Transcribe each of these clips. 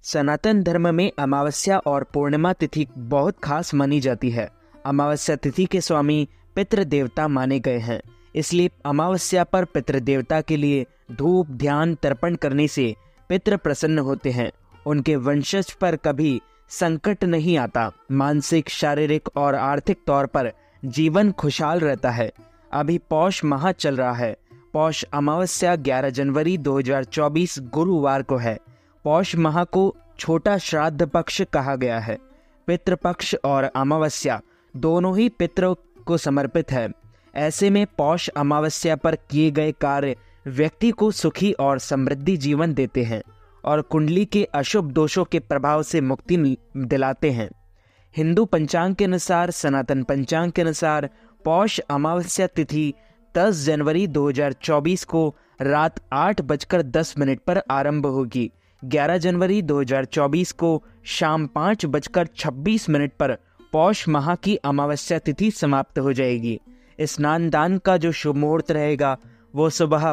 सनातन धर्म में अमावस्या और पूर्णिमा तिथि बहुत खास मानी जाती है। अमावस्या तिथि के स्वामी पितृ देवता माने गए हैं, इसलिए अमावस्या पर पितृ देवता के लिए धूप ध्यान तर्पण करने से पितृ प्रसन्न होते हैं। उनके वंशज पर कभी संकट नहीं आता। मानसिक, शारीरिक और आर्थिक तौर पर जीवन खुशहाल रहता है। अभी पौष माह चल रहा है। पौष अमावस्या 11 जनवरी 2024 गुरुवार को है। पौष माह को छोटा श्राद्ध पक्ष कहा गया है। पितृपक्ष और अमावस्या दोनों ही पितरों को समर्पित है। ऐसे में पौष अमावस्या पर किए गए कार्य व्यक्ति को सुखी और समृद्धि जीवन देते हैं और कुंडली के अशुभ दोषों के प्रभाव से मुक्ति दिलाते हैं। हिंदू पंचांग के अनुसार, सनातन पंचांग के अनुसार पौष अमावस्या तिथि 10 जनवरी 2024 को रात 8:10 पर आरंभ होगी। 11 जनवरी 2024 को शाम 5:26 पर पौष माह की अमावस्या तिथि समाप्त हो जाएगी। स्नान दान का जो शुभ मुहूर्त रहेगा वो सुबह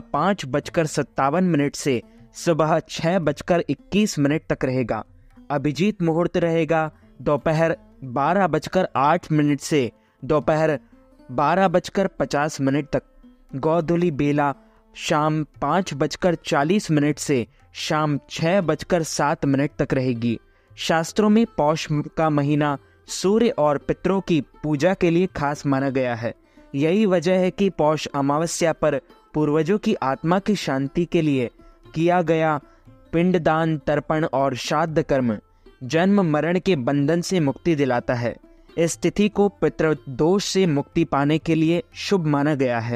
5:57 से सुबह 6:21 तक रहेगा। अभिजीत मुहूर्त रहेगा दोपहर 12:08 से दोपहर 12:50 तक। गोधूली बेला शाम 5:40 से शाम 6:07 तक रहेगी। शास्त्रों में पौष का महीना सूर्य और पितरों की पूजा के लिए खास माना गया है। यही वजह है कि पौष अमावस्या पर पूर्वजों की आत्मा की शांति के लिए किया गया पिंडदान, तर्पण और श्राद्ध कर्म जन्म मरण के बंधन से मुक्ति दिलाता है। इस तिथि को पितृदोष से मुक्ति पाने के लिए शुभ माना गया है।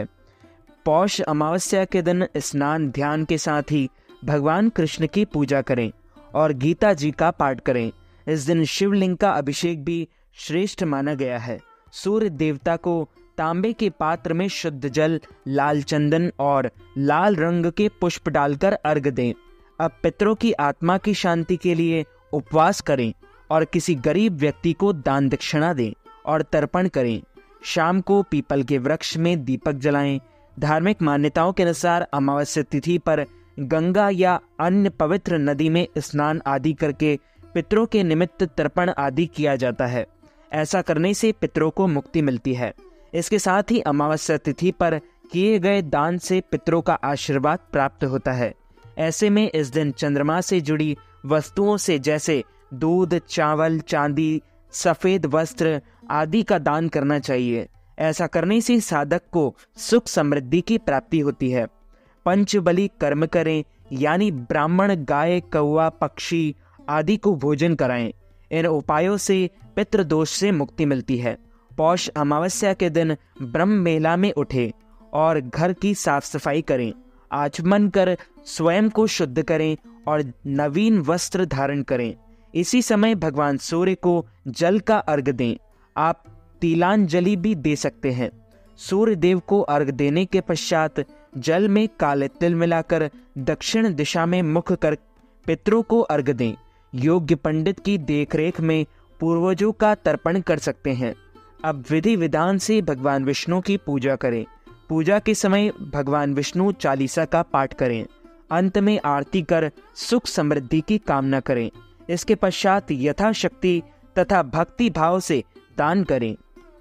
पौष अमावस्या के दिन स्नान ध्यान के साथ ही भगवान कृष्ण की पूजा करें और गीता जी का पाठ करें। इस दिन शिवलिंग का अभिषेक भी श्रेष्ठ माना गया है। सूर्य देवता को तांबे के पात्र में शुद्ध जल, लाल चंदन और लाल रंग के पुष्प डालकर अर्घ दें। अब पितरों की आत्मा की शांति के लिए उपवास करें और किसी गरीब व्यक्ति को दान दक्षिणा दें और तर्पण करें। शाम को पीपल के वृक्ष में दीपक जलाएं। धार्मिक मान्यताओं के अनुसार अमावस्या तिथि पर गंगा या अन्य पवित्र नदी में स्नान आदि करके पितरों के निमित्त तर्पण आदि किया जाता है। ऐसा करने से पितरों को मुक्ति मिलती है। इसके साथ ही अमावस्या तिथि पर किए गए दान से पितरों का आशीर्वाद प्राप्त होता है। ऐसे में इस दिन चंद्रमा से जुड़ी वस्तुओं से जैसे दूध, चावल, चांदी, सफेद वस्त्र आदि का दान करना चाहिए। ऐसा करने से साधक को सुख समृद्धि की प्राप्ति होती है। पंचबली कर्म करें, यानी ब्राह्मण, गाय, कौवा, पक्षी आदि को भोजन कराएं। इन उपायों से पितृदोष से मुक्ति मिलती है। पौष अमावस्या के दिन ब्रह्म मेला में उठें और घर की साफ सफाई करें। आचमन कर स्वयं को शुद्ध करें और नवीन वस्त्र धारण करें। इसी समय भगवान सूर्य को जल का अर्घ दें। आप तिलांजलि भी दे सकते हैं। सूर्य देव को अर्घ देने के पश्चात जल में काले तिल मिलाकर दक्षिण दिशा में मुख कर पितरों को अर्घ दें। योग्य पंडित की देखरेख में पूर्वजों का तर्पण कर सकते हैं। अब विधि विधान से भगवान विष्णु की पूजा करें। पूजा के समय भगवान विष्णु चालीसा का पाठ करें। अंत में आरती कर सुख समृद्धि की कामना करें। इसके पश्चात यथाशक्ति तथा भक्ति भाव से दान करें।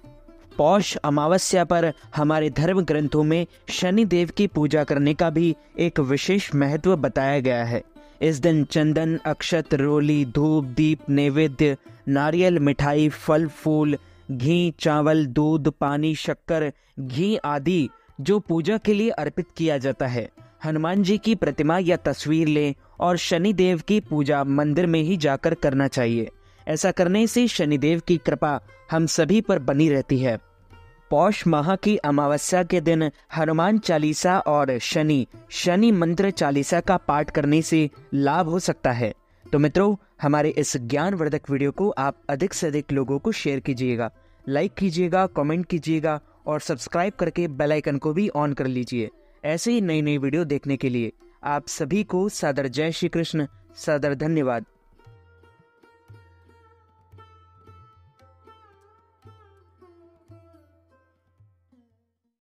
पौष अमावस्या पर हमारे धर्म ग्रंथों में शनि देव की पूजा करने का भी एक विशेष महत्व बताया गया है। इस दिन चंदन, अक्षत, रोली, धूप, दीप, नैवेद्य, नारियल, मिठाई, फल फूल, घी, चावल, दूध, पानी, शक्कर, घी आदि जो पूजा के लिए अर्पित किया जाता है। हनुमान जी की प्रतिमा या तस्वीर लें और शनि देव की पूजा मंदिर में ही जाकर करना चाहिए। ऐसा करने से शनिदेव की कृपा हम सभी पर बनी रहती है। पौष माह की अमावस्या के दिन हनुमान चालीसा और शनि मंत्र चालीसा का पाठ करने से लाभ हो सकता है। तो मित्रों, हमारे इस ज्ञानवर्धक वीडियो को आप अधिक से अधिक लोगों को शेयर कीजिएगा, लाइक कीजिएगा, कमेंट कीजिएगा और सब्सक्राइब करके बेल आइकन को भी ऑन कर लीजिए। ऐसे ही नई नई वीडियो देखने के लिए आप सभी को सादर जय श्री कृष्ण, सादर धन्यवाद।